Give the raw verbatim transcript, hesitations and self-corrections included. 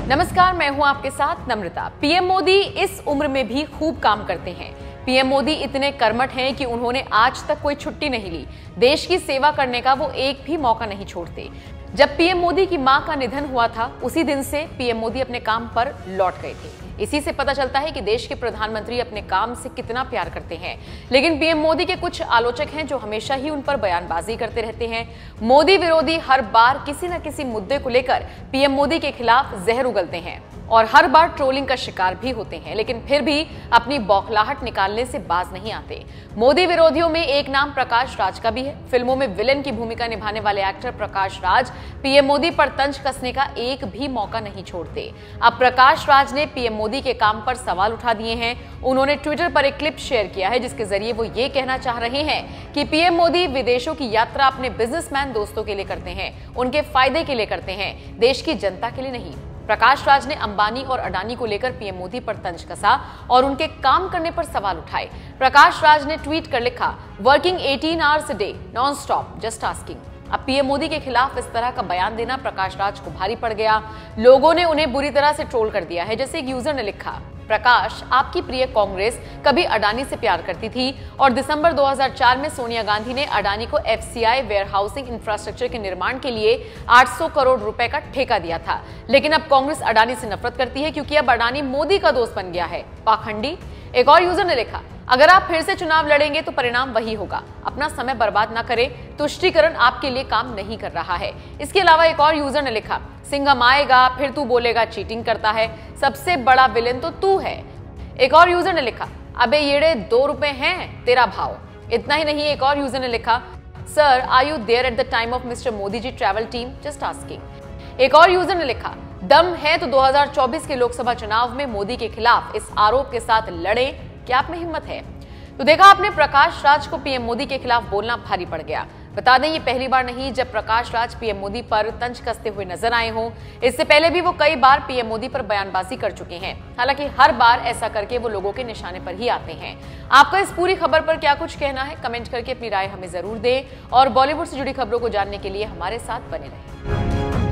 नमस्कार, मैं हूं आपके साथ नम्रता। पीएम मोदी इस उम्र में भी खूब काम करते हैं। पीएम मोदी इतने कर्मठ हैं कि उन्होंने आज तक कोई छुट्टी नहीं ली। देश की सेवा करने का वो एक भी मौका नहीं छोड़ते। जब पीएम मोदी की मां का निधन हुआ था, उसी दिन से पीएम मोदी अपने काम पर लौट गए थे। इसी से पता चलता है कि देश के प्रधानमंत्री अपने काम से कितना प्यार करते हैं। लेकिन पीएम मोदी के कुछ आलोचक हैं जो हमेशा ही उन पर बयानबाजी करते रहते हैं। मोदी विरोधी हर बार किसी न किसी मुद्दे को लेकर पीएम मोदी के खिलाफ जहर उगलते हैं और हर बार ट्रोलिंग का शिकार भी होते हैं, लेकिन फिर भी अपनी बौखलाहट निकालने से बाज नहीं आते। मोदी विरोधियों में एक नाम प्रकाश राज का भी है। फिल्मों में विलेन की भूमिका निभाने वाले एक्टर प्रकाश राज पीएम मोदी पर तंज कसने का एक भी मौका नहीं छोड़ते। अब प्रकाश राज ने पीएम मोदी के काम पर सवाल उठा दिए हैं। उन्होंने ट्विटर पर एक क्लिप शेयर किया है जिसके जरिए वो ये कहना चाह रहे हैं कि पीएम मोदी विदेशों की यात्रा अपने बिजनेसमैन दोस्तों के लिए करते हैं, उनके फायदे के लिए करते हैं, देश की जनता के लिए नहीं। प्रकाश राज ने अंबानी और अडानी को लेकर पीएम मोदी पर तंज कसा और उनके काम करने पर सवाल उठाए। प्रकाश राज ने ट्वीट कर लिखा, working eighteen hours a day non stop, just asking. अब पीएम मोदी के खिलाफ इस तरह का बयान देना प्रकाश राज को भारी पड़ गया। लोगों ने उन्हें बुरी तरह से ट्रोल कर दिया है। जैसे एक यूजर ने लिखा, प्रकाश, आपकी प्रिय कांग्रेस कभी अडानी से प्यार करती थी और दिसंबर दो हज़ार चार में सोनिया गांधी ने अडानी को एफसीआई वेयरहाउसिंग इंफ्रास्ट्रक्चर के निर्माण के लिए आठ सौ करोड़ रुपए का ठेका दिया था। लेकिन अब कांग्रेस अडानी से नफरत करती है क्योंकि अब अडानी मोदी का दोस्त बन गया है। पाखंडी। एक और यूजर ने लिखा, अगर आप फिर से चुनाव लड़ेंगे तो परिणाम वही होगा। अपना समय बर्बाद ना करें, तुष्टीकरण आपके लिए काम नहीं कर रहा है। इसके अलावा एक और यूजर ने लिखा, सिंघम आएगा फिर तू बोलेगा चीटिंग करता है, सबसे बड़ा विलेन तो तू है। एक और यूजर ने लिखा, अबे येड़े दो रुपए हैं तेरा भाव। इतना ही नहीं, एक और यूजर ने लिखा, sir are you there at the time of mister Modi ji travel team, just asking. एक और यूजर ने लिखा, दम है तो दो हज़ार चौबीस के लोकसभा चुनाव में मोदी के खिलाफ इस आरोप के साथ लड़े, क्या आप में हिम्मत है? तो देखा आपने, प्रकाश राज को पीएम मोदी के खिलाफ बोलना भारी पड़ गया। बता दें, ये पहली बार नहीं जब प्रकाश राज पीएम मोदी पर तंज कसते हुए नजर आए हों। इससे पहले भी वो कई बार पीएम मोदी पर बयानबाजी कर चुके हैं। हालांकि हर बार ऐसा करके वो लोगों के निशाने पर ही आते हैं। आपका इस पूरी खबर पर क्या कुछ कहना है? कमेंट करके अपनी राय हमें जरूर दें और बॉलीवुड से जुड़ी खबरों को जानने के लिए हमारे साथ बने रहें।